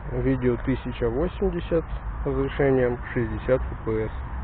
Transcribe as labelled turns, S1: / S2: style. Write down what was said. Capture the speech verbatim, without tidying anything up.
S1: Видео тысяча восемьдесят разрешением шестьдесят эф пи эс.